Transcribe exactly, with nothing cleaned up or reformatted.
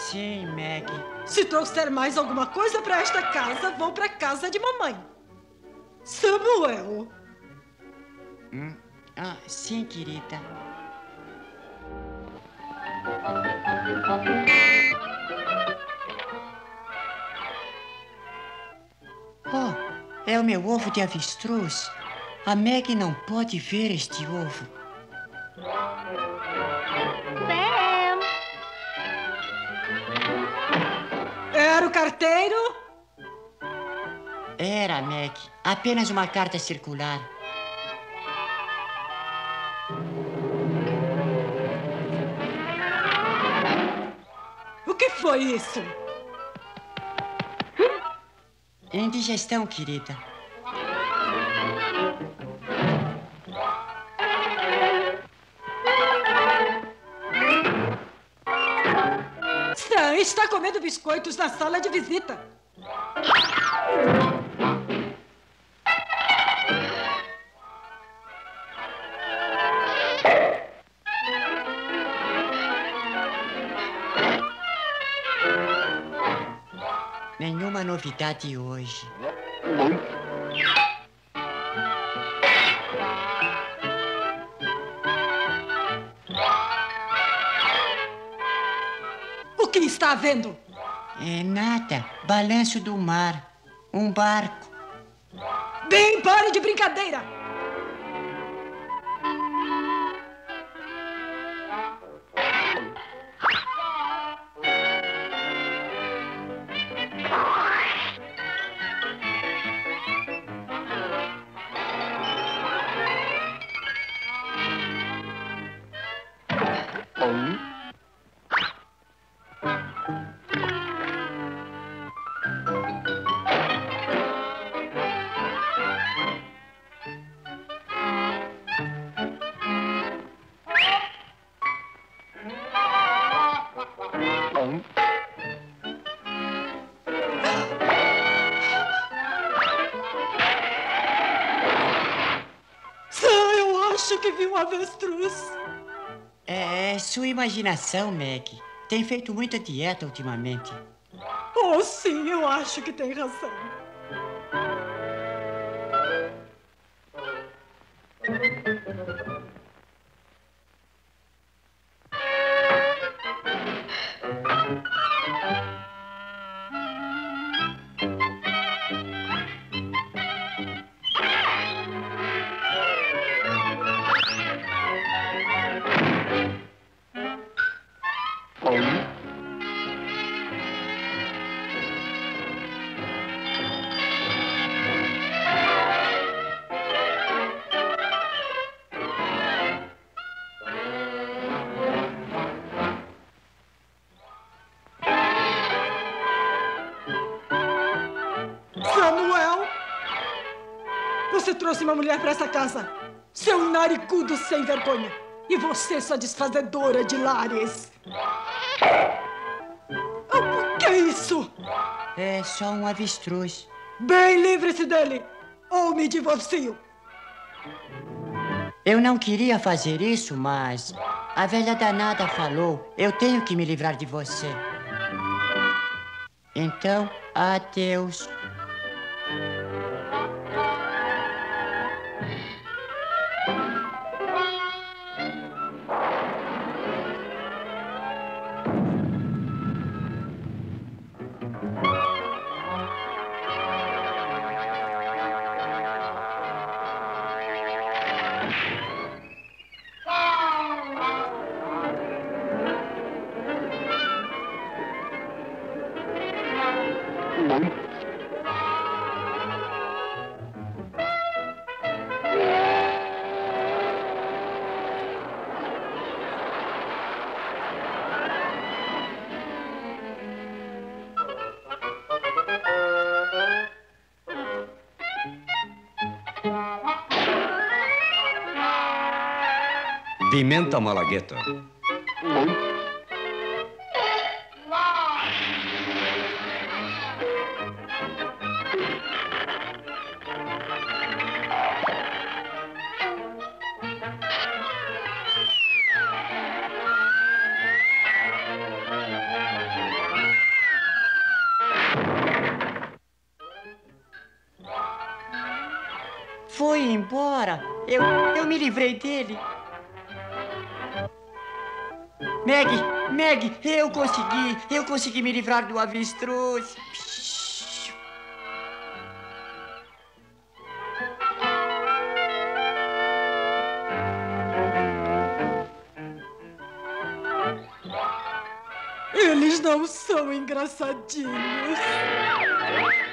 Sim, Maggie. Se trouxer mais alguma coisa para esta casa, vou para casa de mamãe. Samuel. Hum? Ah, sim, querida. Oh, é o meu ovo de avestruz. A Maggie não pode ver este ovo. Sam! Era o carteiro? Era, Maggie. Apenas uma carta circular. O que foi isso? Indigestão, querida. Sam está comendo biscoitos na sala de visita. Nenhuma novidade hoje. O que está havendo? É nada. Balanço do mar. Um barco. Bem, pare de brincadeira! Acho que vi um avestruz. É, é sua imaginação, Maggie. Tem feito muita dieta ultimamente. Oh, sim, eu acho que tem razão. Samuel! Você trouxe uma mulher para essa casa. Seu narigudo sem vergonha. E você, sua desfazedora de lares. O que é isso? É só um avestruz. Bem, livre-se dele. Ou me divorcio. Eu não queria fazer isso, mas a velha danada falou. Eu tenho que me livrar de você. Então, adeus. Pimenta Malagueta. embora. Eu, eu me livrei dele. Meg, Meg, eu consegui. Eu consegui me livrar do avestruz. Eles não são engraçadinhos.